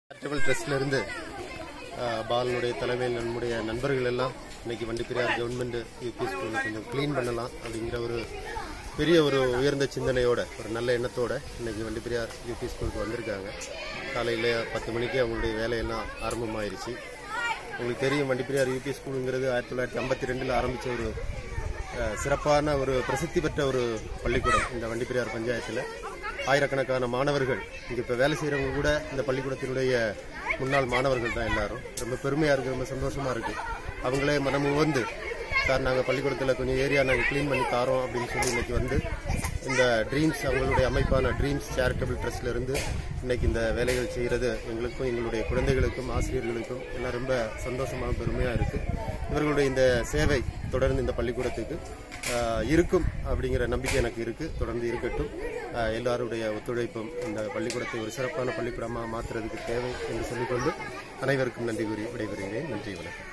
Charitable ட்ரஸ்ட்ல இருந்து பாலனுடைய தலைமையில் நம்முடைய நண்பர்கள் எல்லாம் இன்னைக்கு வண்டிப்பெரியார் கவர்மெண்ட் யூபி ஸ்கூல் கொஞ்சம் க்ளீன் பண்ணலாம் அப்படிங்கிற ஒரு பெரிய ஒரு உயர்ந்த சிந்தனையோட ஒரு நல்ல எண்ணத்தோட இன்னைக்கு வண்டிப்பெரியார் யூபி ஸ்கூலுக்கு வந்திருக்காங்க. காலையில் 10 மணிக்கு அவங்களுடைய வேலையெல்லாம் ஆரம்பமாயிருச்சு. உங்களுக்கு தெரியும், வண்டிப்பெரியார் யூபி ஸ்கூலுங்கிறது 1952 ஆரம்பித்த ஒரு சிறப்பான ஒரு பிரசித்தி பெற்ற ஒரு பள்ளிக்கூடம். இந்த வண்டிப்பெரியார் பஞ்சாயத்தில் ஆயிரக்கணக்கான மாணவர்கள் இங்கே இப்போ வேலை செய்கிறவங்க கூட இந்த பள்ளிக்கூடத்தினுடைய முன்னாள் மாணவர்கள் தான். எல்லாரும் ரொம்ப பெருமையாக இருக்குது, ரொம்ப சந்தோஷமாக இருக்குது. அவங்களே மனமு வந்து, சார் நாங்கள் பள்ளிக்கூடத்தில் கொஞ்சம் ஏரியா நாங்கள் க்ளீன் பண்ணி தாரோம் அப்படின்னு சொல்லி இன்றைக்கி வந்து இந்த ட்ரீம்ஸ், அவங்களுடைய அமைப்பான ட்ரீம்ஸ் சேரிட்டபிள் ட்ரஸ்ட்ல இருந்து இன்னைக்கு இந்த வேலைகள் செய்கிறது எங்களுக்கும் எங்களுடைய குழந்தைகளுக்கும் ஆசிரியர்களுக்கும் எல்லாம் ரொம்ப சந்தோஷமாக பெருமையாக இருக்குது. இவர்களுடைய இந்த சேவை தொடர்ந்து இந்த பள்ளிக்கூடத்துக்கு இருக்கும் அப்படிங்கிற நம்பிக்கை எனக்கு இருக்குது. தொடர்ந்து இருக்கட்டும். எல்லாருடைய ஒத்துழைப்பும் இந்த பள்ளிக்கூடத்தை ஒரு சிறப்பான பள்ளிக்கூடமாக மாற்றுறதுக்கு தேவை என்று சொல்லிக்கொண்டு அனைவருக்கும் நன்றி கூறி விடைபெறுகிறேன். நன்றி, வணக்கம்.